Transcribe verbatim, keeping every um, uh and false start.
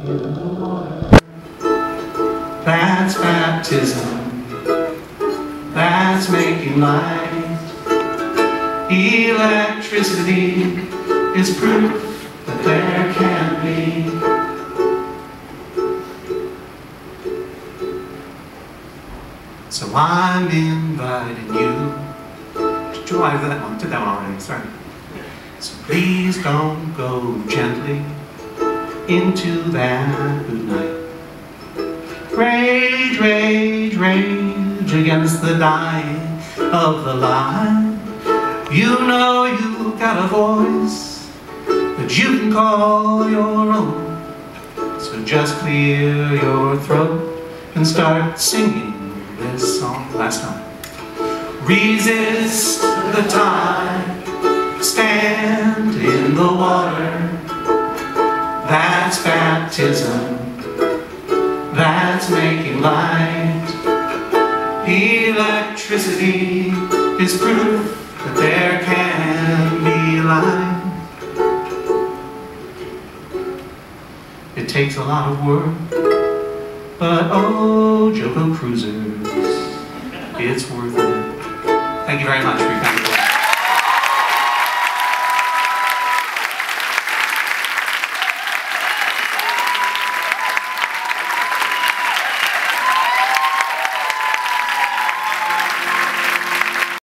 in the water. That's baptism. That's making light. Electricity is proof that there can be. So I'm inviting you to join that one. Did that one already? Sorry. So please don't go gently into that good night. Rage, rage, rage against the dying of the light. You know you've got a voice that you can call your own. So just clear your throat and start singing this song. Last time. Resist the tide, stand in the water. That's baptism. That's making light. Electricity is proof that there can be light. It takes a lot of work, but oh, JoCo Cruisers, it's worth it. Thank you very much for your time.